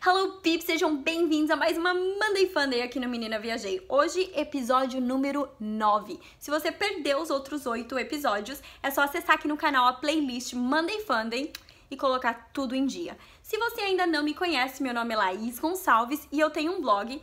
Hello peeps, sejam bem-vindos a mais uma Monday Fun Day aqui no Menina Viajei. Hoje, episódio número 9. Se você perdeu os outros 8 episódios, é só acessar aqui no canal a playlist Monday Fun Day e colocar tudo em dia. Se você ainda não me conhece, meu nome é Laís Gonçalves e eu tenho um blog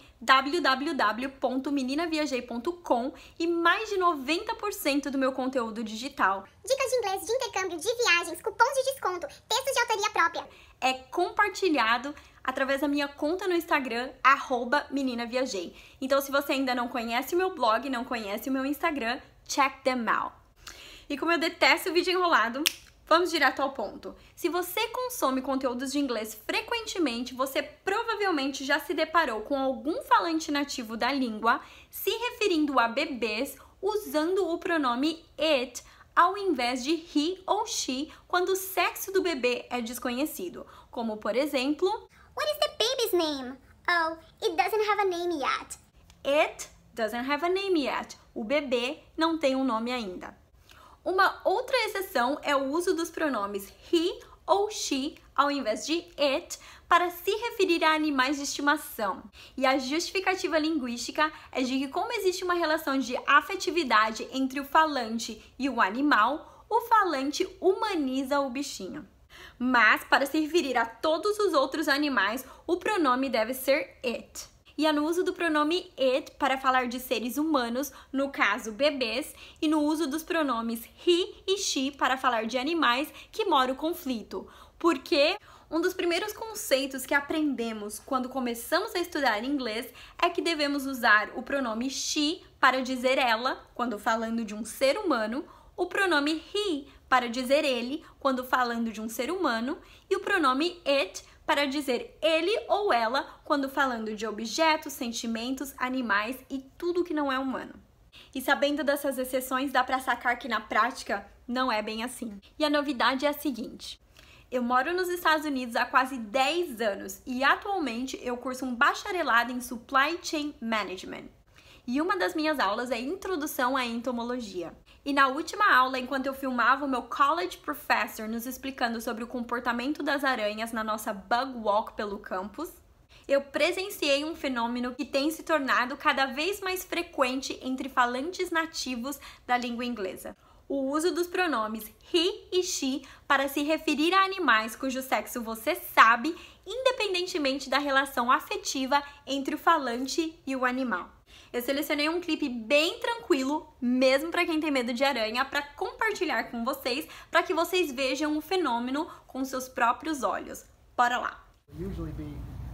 www.meninaviajei.com e mais de 90% do meu conteúdo digital. Dicas de inglês, de intercâmbio, de viagens, cupons de desconto, textos de autoria própria. É compartilhado através da minha conta no Instagram, @meninaviajei. Então, se você ainda não conhece o meu blog, não conhece o meu Instagram, check them out. E como eu detesto vídeo enrolado, vamos direto ao ponto. Se você consome conteúdos de inglês frequentemente, você provavelmente já se deparou com algum falante nativo da língua se referindo a bebês usando o pronome it ao invés de he ou she quando o sexo do bebê é desconhecido. Como, por exemplo, What is the baby's name? Oh, it doesn't have a name yet. It doesn't have a name yet. O bebê não tem um nome ainda. Uma outra exceção é o uso dos pronomes he ou she ao invés de it para se referir a animais de estimação. E a justificativa linguística é de que, como existe uma relação de afetividade entre o falante e o animal, o falante humaniza o bichinho. Mas, para se referir a todos os outros animais, o pronome deve ser it. E é no uso do pronome it para falar de seres humanos, no caso bebês, e no uso dos pronomes he e she para falar de animais que mora o conflito. Porque um dos primeiros conceitos que aprendemos quando começamos a estudar inglês é que devemos usar o pronome she para dizer ela, quando falando de um ser humano, o pronome he para dizer ele, quando falando de um ser humano, e o pronome it para dizer ele ou ela quando falando de objetos, sentimentos, animais e tudo que não é humano. E sabendo dessas exceções, dá para sacar que na prática não é bem assim. E a novidade é a seguinte: eu moro nos Estados Unidos há quase 10 anos e atualmente eu curso um bacharelado em Supply Chain Management. E uma das minhas aulas é Introdução à Entomologia. E na última aula, enquanto eu filmava o meu college professor nos explicando sobre o comportamento das aranhas na nossa bug walk pelo campus, eu presenciei um fenômeno que tem se tornado cada vez mais frequente entre falantes nativos da língua inglesa: o uso dos pronomes he e she para se referir a animais cujo sexo você sabe, independentemente da relação afetiva entre o falante e o animal. Eu selecionei um clipe bem tranquilo, mesmo para quem tem medo de aranha, para compartilhar com vocês, para que vocês vejam o fenômeno com seus próprios olhos. Bora lá! Usually be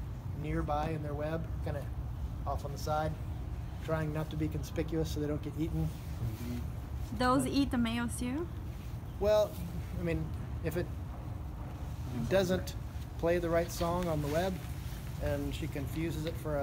nearby in their web, kind of off on the side, trying not to be conspicuous so they don't get eaten. Those eat the males too? Well, I mean, if it doesn't play the right song on the web and she confuses it for a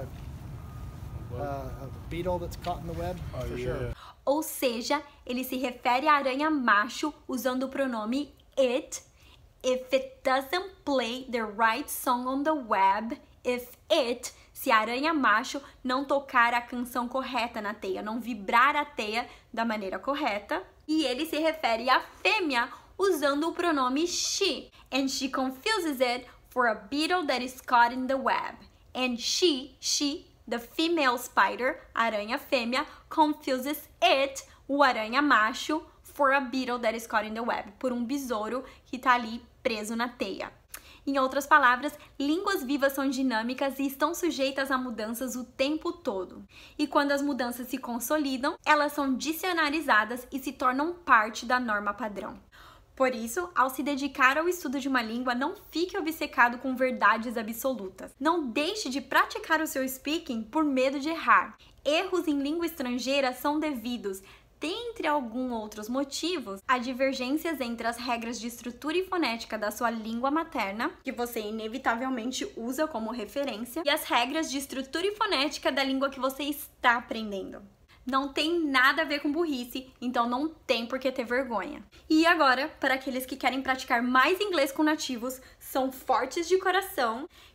beetle that's caught in the web, for sure. Ou seja, ele se refere à aranha macho usando o pronome it. If it doesn't play the right song on the web, se a aranha macho não tocar a canção correta na teia, não vibrar a teia da maneira correta. E ele se refere à fêmea usando o pronome she. And she confuses it for a beetle that is caught in the web. And she, the female spider, a aranha fêmea, confuses it, o aranha macho, for a beetle that is caught in the web, por um besouro que está ali preso na teia. Em outras palavras, línguas vivas são dinâmicas e estão sujeitas a mudanças o tempo todo. E quando as mudanças se consolidam, elas são dicionarizadas e se tornam parte da norma padrão. Por isso, ao se dedicar ao estudo de uma língua, não fique obcecado com verdades absolutas. Não deixe de praticar o seu speaking por medo de errar. Erros em língua estrangeira são devidos, dentre alguns outros motivos, a divergências entre as regras de estrutura e fonética da sua língua materna, que você inevitavelmente usa como referência, e as regras de estrutura e fonética da língua que você está aprendendo. Não tem nada a ver com burrice, então não tem por que ter vergonha. E agora, para aqueles que querem praticar mais inglês com nativos, são fortes de coração,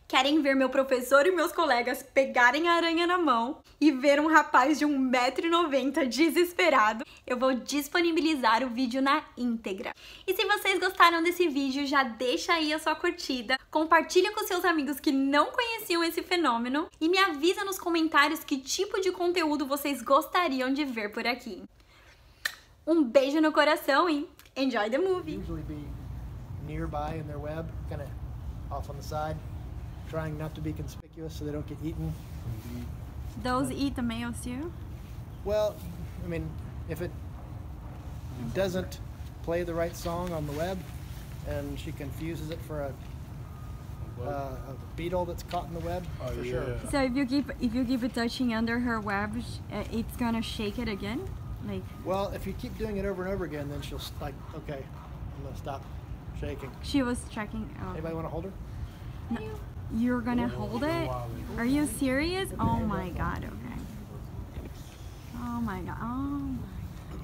Querem ver meu professor e meus colegas pegarem a aranha na mão e ver um rapaz de 1,90 m desesperado? Eu vou disponibilizar o vídeo na íntegra. E se vocês gostaram desse vídeo, já deixa aí a sua curtida, compartilha com seus amigos que não conheciam esse fenômeno e me avisa nos comentários que tipo de conteúdo vocês gostariam de ver por aqui. Um beijo no coração e enjoy the movie! Usually be nearby in their web, kind of off on the side, trying not to be conspicuous so they don't get eaten. Those eat the males too? Well, I mean, if it doesn't play the right song on the web and she confuses it for a beetle that's caught in the web, for sure. So if you keep it touching under her web, it's gonna shake it again? Like, well, if you keep doing it over and over again, then she'll like, okay, I'm gonna stop shaking. she was checking. Oh. Anybody want to hold her? No, you're gonna hold it? Are you serious? Oh my god, okay. Oh my god, oh my god.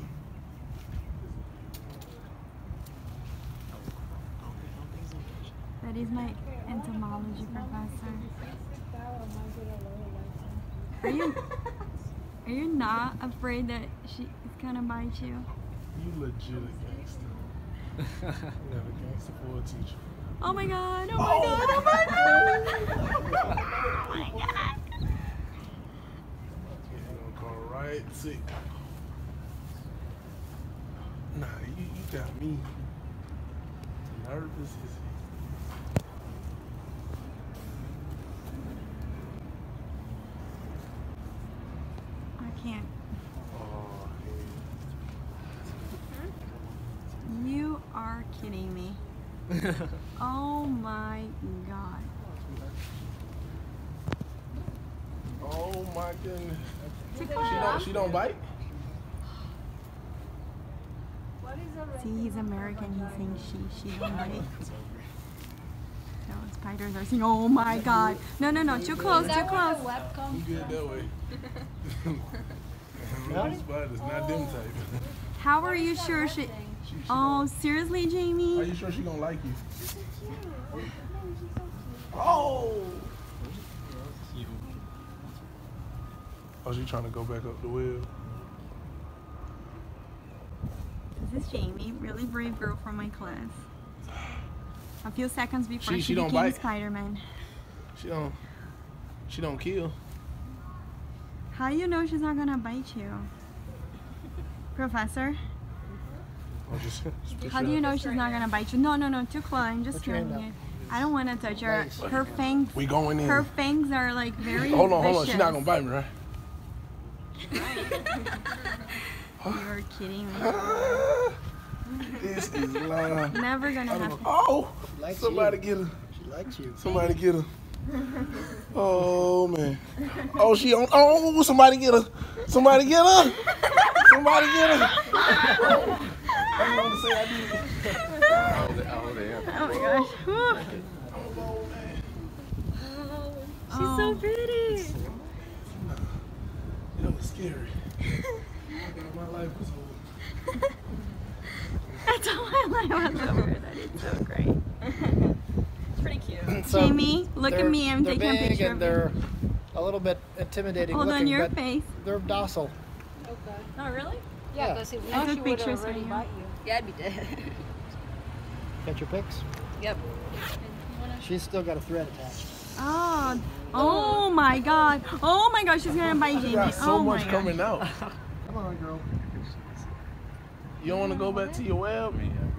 That is my entomology professor. Are you not afraid that she is gonna bite you? You legit a gangster. You have a gangster for a teacher. Oh my god, oh my god, oh my god! Oh my god! You're gonna call right sick. Nah, you got me nervous as hell. I can't. Oh, You are kidding me. Oh my god. oh my goodness. Chick-fil-A. She don't bite? See, he's American, he's saying she don't bite. No, spiders are saying, oh my god. No, too close, too close. You good that way. Those spiders, not them type. How are you sure she... Oh, seriously, Are Jamie? you sure she gonna like you? Oh! Oh, she trying to go back up the wheel. This is Jamie, really brave girl from my class. A few seconds before She she don't became bite? Spider-Man. She don't kill. How you know she's not gonna bite you? Professor? Oh, just How do you know she's not gonna bite you? No, too close. I'm just Put your hand filming up. it. I don't want to touch her. Nice. Her fangs. We going in. Her fangs are like very. Hold on. vicious. She's not gonna bite me, right? You're kidding me. This is lying. Never gonna happen. Oh! She likes Somebody you. get her. She likes you. Somebody get her. Oh man. Oh, she on. Oh, somebody get her. Somebody get her. Somebody get her. I didn't want to say I did. Oh my gosh. Whew. Oh man. She's so pretty. That was scary. I thought my life was over. That's all my life was over. That is so great. It's pretty cute. So Jamie, look at me. I'm they're taking a big picture and of they're you. a little bit intimidating Hold looking, on your but face. they're docile. Oh, really? Yeah. Yeah, because if I not, took she would pictures have already for you. bite you. Yeah, I'd be dead. Got your pics? Yep. She's still got a thread attached. Oh my god. Oh my gosh, she's gonna bite You Jamie. got so Oh my much gosh. coming out. Come on, girl. You don't want to go back to your web?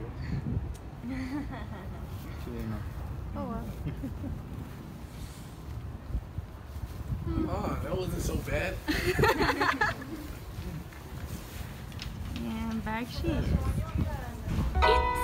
Oh, that wasn't so bad. And back she is. It's